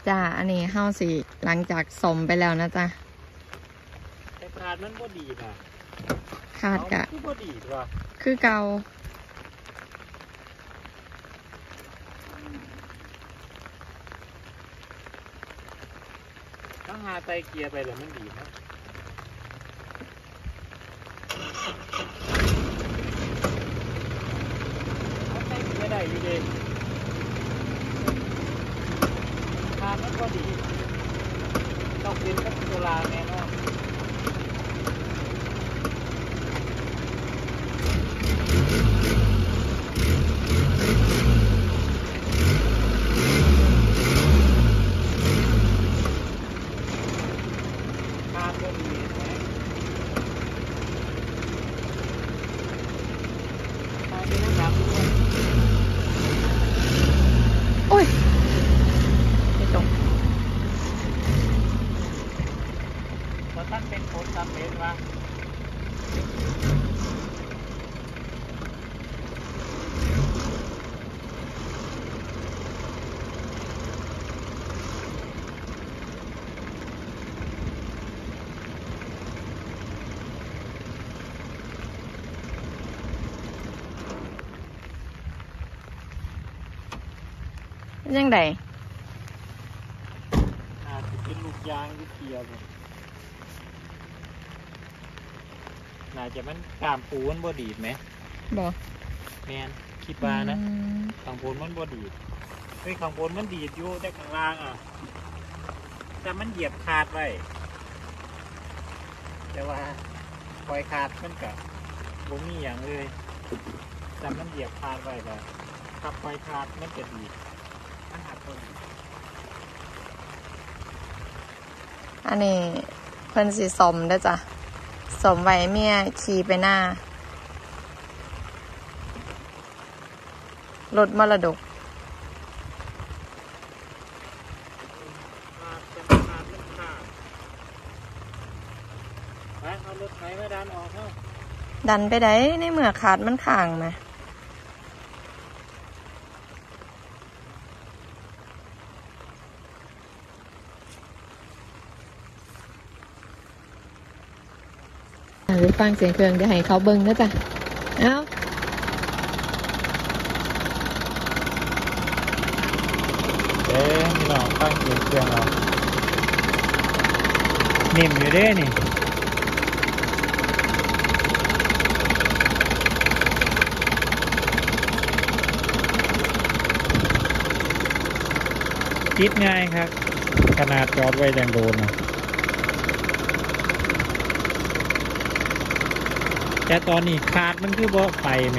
จ้าอันนี้เฮาสิหลังจากสมไปแล้วนะจ๊ะแต่ขาดมันบ่ดีนะขาดกะคือบ่ดีว่ะคือเก่าต้องหาไตเกียร์ไปแล้วมันดีนะเอาไตเกียร์ได้อยู่ดีขาดมันบ่ดีต้องเป็นกับตัวลาแน่นอนโอ้ยไม่ตรงแล้วท่านเป็นคนทำเป็นวะยังไงอาจจะเป็นลูกยางที่เกียร์น่าจะมันกามปูมันบ่ดีดไหมบ่แมนคิดว่านะข้างบนมันบ่ดีดเฮ้ยข้างบนมันดีดอยู่แต่ข้างล่างอ่ะแต่มันเหยียบขาดไว้แต่ว่าปล่อยขาดมันกับบ่มีอย่างเลยแต่มันเหยียบขาดไว้แล้วขับปล่อยขาดมันจะดีดมันหักคนอันนี้เพิ่นสิสมได้จ้ะสมไว้เมียขี่ไปหน้ารถมรดกเอารถไถมาดันออกเนาะดันไปได้ในเมื่อขาดมันข้างไหมหรือฟังเสียงเครื่องเดี๋ยวให้เขาเบิ้งนะจ๊ะเอาพี่น้องฟังเสียงเครื่องเรานิ่มอยู่เด้นี่คิดง่ายครับขนาดจอดไว้ยังโดนนะแต่ตอนนี้ขาดมันคือบ่ไปไหม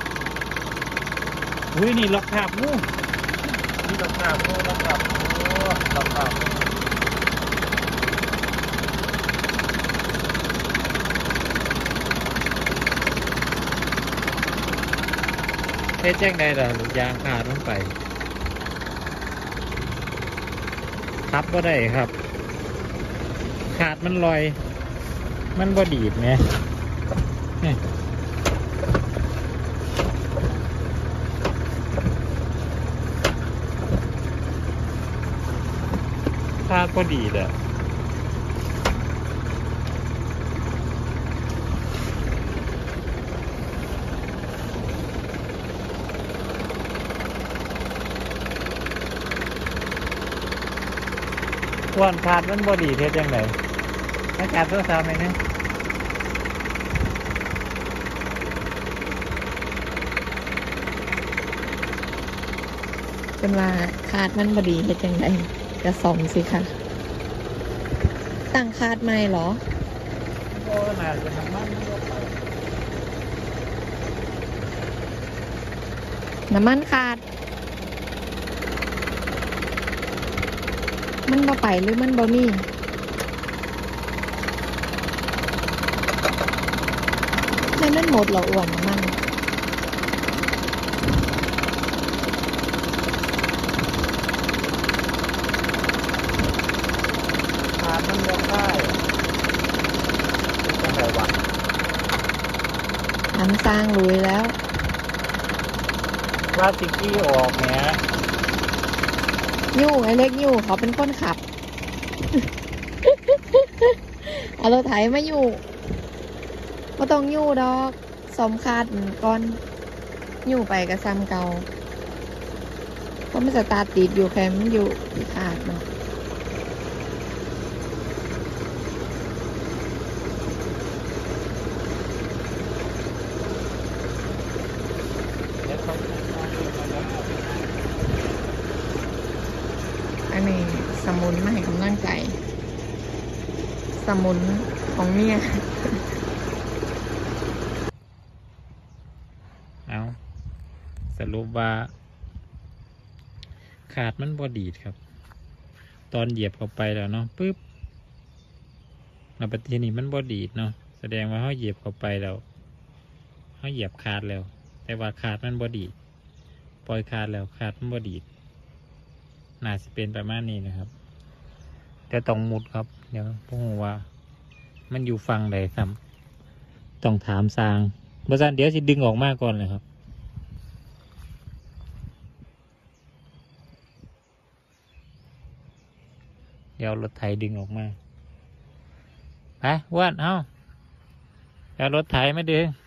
อุ้ยนี่ล็อกขาบงูนี่ล็อกขาบงูล็อกขาบงูล็อกขาบเฮ็ดแจ้งได้ล่ะยางขาดลงไปทับก็ได้ครับขาดมันลอยมันบ่ดีดไหมขาดก็ดีดอ่ะวันขาดมันบ่ดีเท่จังไหนอากาศตัวสาวไหมเนี่ยเป็นว่าขาดมันบดีเฮ็ดจังไดกระสมสิค่ะตั้งขาดใหม่เหรอโอ้น่าจะน้ำมันขาดมันบ่ไปหรือมันบ่มีแล้วมันหมดเหรออ้วนมันขาดมันยกได้เป็นจังไงวะน้ำสร้างลุยแล้วพลาสติกที่ออกเนี่ยยู่ไอ้เล็กยู่เขาเป็นคนขับ เอารถไถมาอยู่ก็ต้องยู่ดอกสมคาดก่อนยู่ไปกับซ้ำเก่าเพราะมันสตาร์ทติดอยู่แค่มันอยู่ขาดเนาะแล้วเขาจะมาเรื่องมาแล้วอันนี้สมุนมาให้กำลังใจสมุนของเมียเอาสรุปว่าขาดมันบอดีดครับ ตอนเหยียบเข้าไปแล้วเนาะปึ๊บแล้วประเทศนี้มันบอดีดเนาะแสดงว่าเขาเหยียบเข้าไปแล้วเขาเหยียบขาดแล้ว แต่ว่าขาดมันบอดีดปล่อยขาดแล้วขาดมันบอดีดน่าจะเป็นประมาณนี้นะครับแต่ต้องมุดครับเดี๋ยวพวกผมว่า มันอยู่ฟังใดซ้ำต้องถามซางบริษัทเดี๋ยวจะดึงออกมาก่อนเลยครับเดี๋ยวรถไถดึงออกมาไปอ้วนเอาเดี๋ยวรถไถไม่ดึง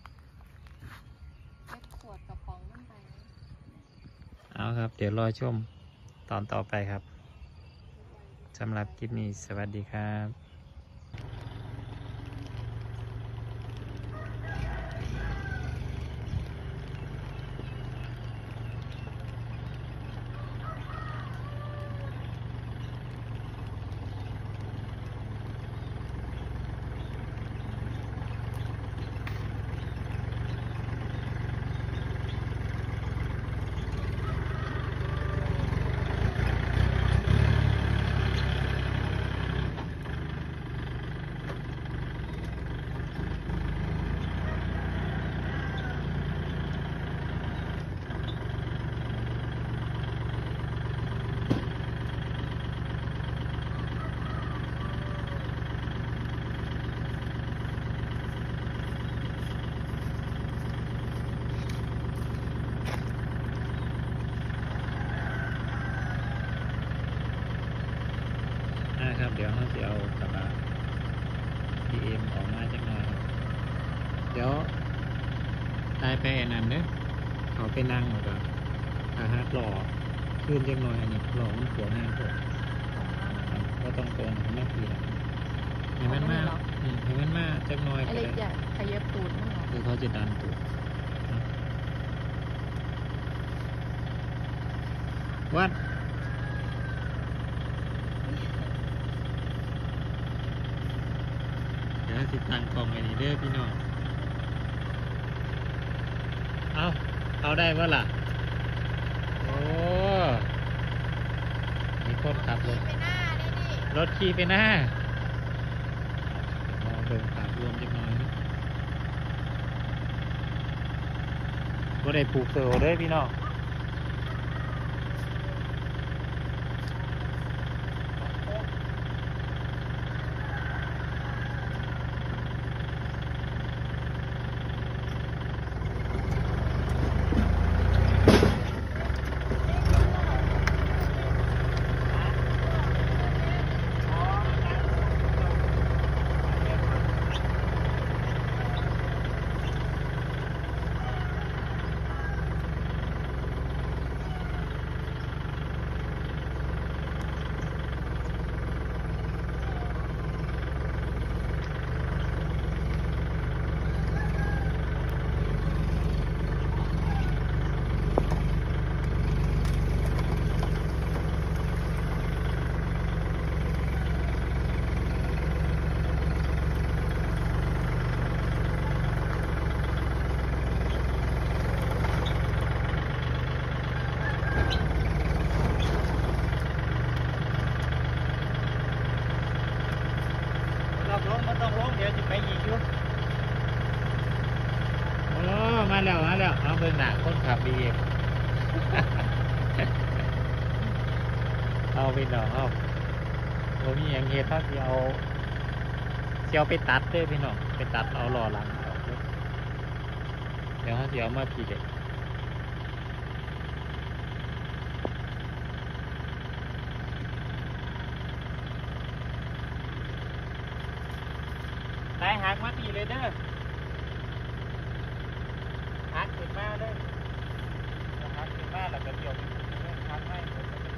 เอาครับ เดี๋ยวรอชมตอนต่อไปครับสำหรับคลิปนี้สวัสดีครับนะครับเดี๋ยวเขาจะเอากระบะ PM ออกมาจักหน่อยครับเดี๋ยวตายไปอันนั้นเนอะเขาไปนั่งแล้วก็อาหารหล่อขึ้นจักหน่อยอันนี้หล่อมันหัวงานผมก็ต้องโกนให้มันทีละให้มันมากให้มันมากจักหน่อยไอ้ก็เล็กได้จะขยับตูดมั้งเหรอคือเขาจะดันตัววัดเดี๋ยวติดตั้งกล้องไว้นี่เด้อพี่น้องเอาได้ปะล่ะโอ้มีคนขับรถไปหน้านี่นี่รถขี่ไปหน้าเดี๋ยวมองเบิ่งภาพรวมจักหน่อยนะบ่ได้ปลูกเสือเด้อพี่น้องต้องลงเดี๋ยวจะไปอีกอยู่โอ้มาแล้วเอาเบิ่งหน้าคนขับดีเอง เอาไปหน่องเอาผมมีอย่างเงี้ยถ้าที่เอาไปตัดเด้อพี่น้องไปตัดเอาหล่อหลังออกเด้อเดี๋ยวเขาจะเอามาพี่เด็กหักมาดีเลยเด้อหักขึ้นมาเลยหักขึ้นมาแล้วก็เดี่ยวหักไม่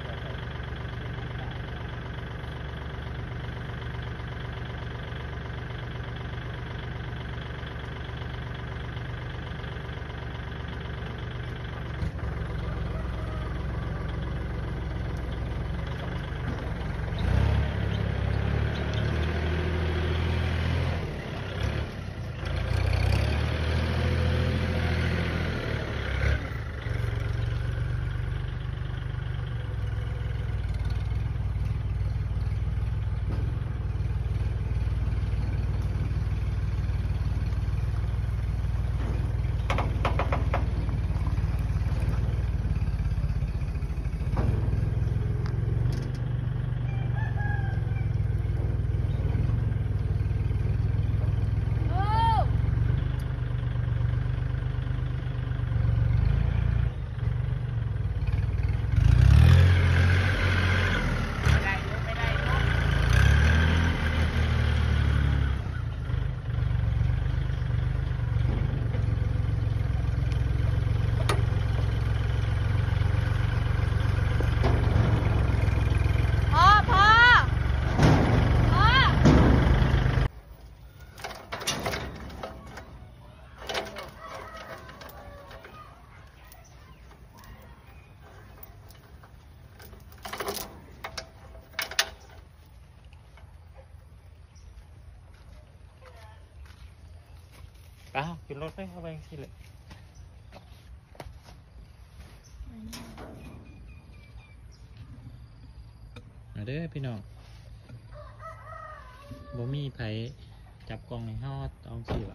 อ้าวขึ้นรถไปเข้าไปสิเลยมาเด้อพี่น้องบ่มีไผจับกล้องในห้อเอาสิล่ะ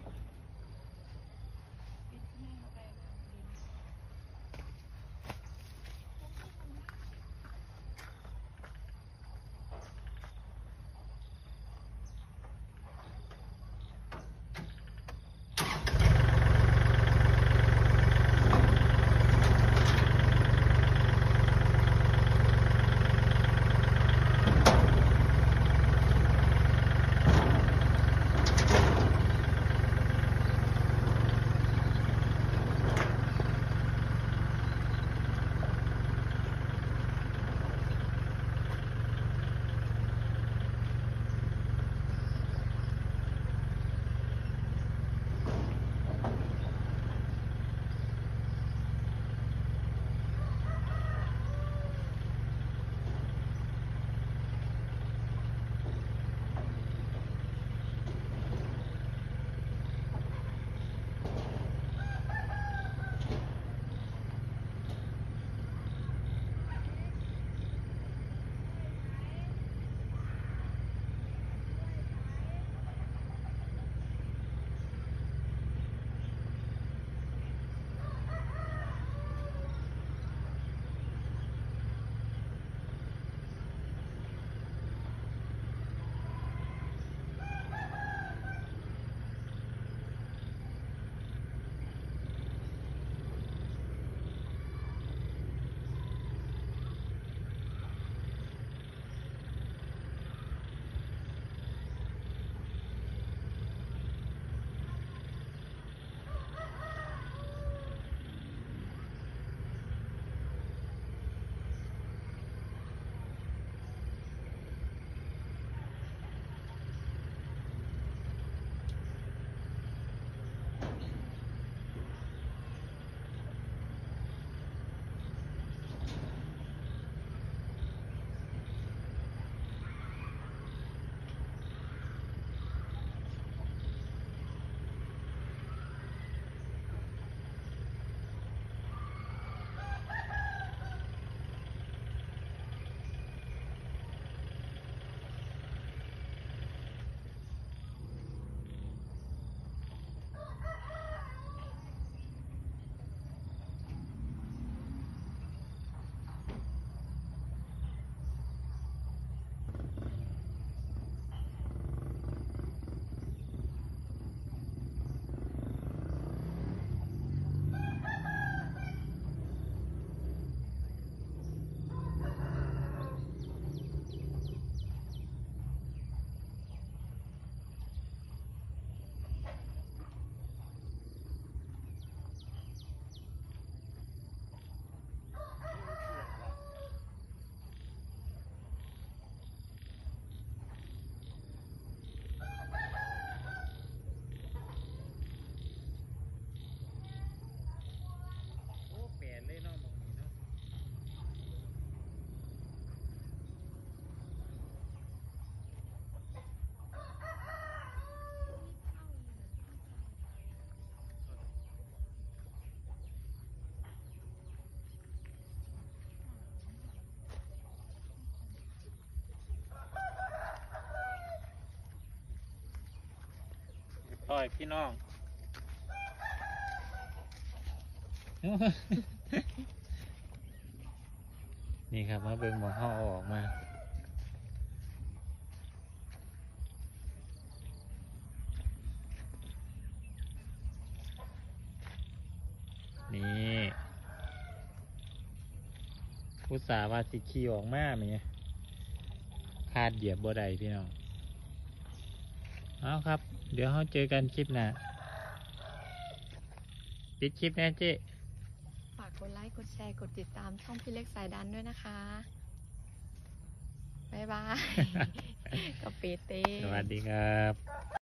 พี่น้อง นี่ครับมาเบิ่งหมองเขาเอาออกมา นี่อุตส่าห์ว่าสิขี่ออกมาเนี่ยคาดเหยียบบ่ได้พี่น้อง เอาครับ เดี๋ยวเราเจอกันคลิปหน้าปิดคลิปแน่เจ๊ฝากกดไลค์ กดแชร์ กดติดตามช่องพี่เล็กสายดันด้วยนะคะ บ๊ายบาย กับเปเต้สวัสดีครับ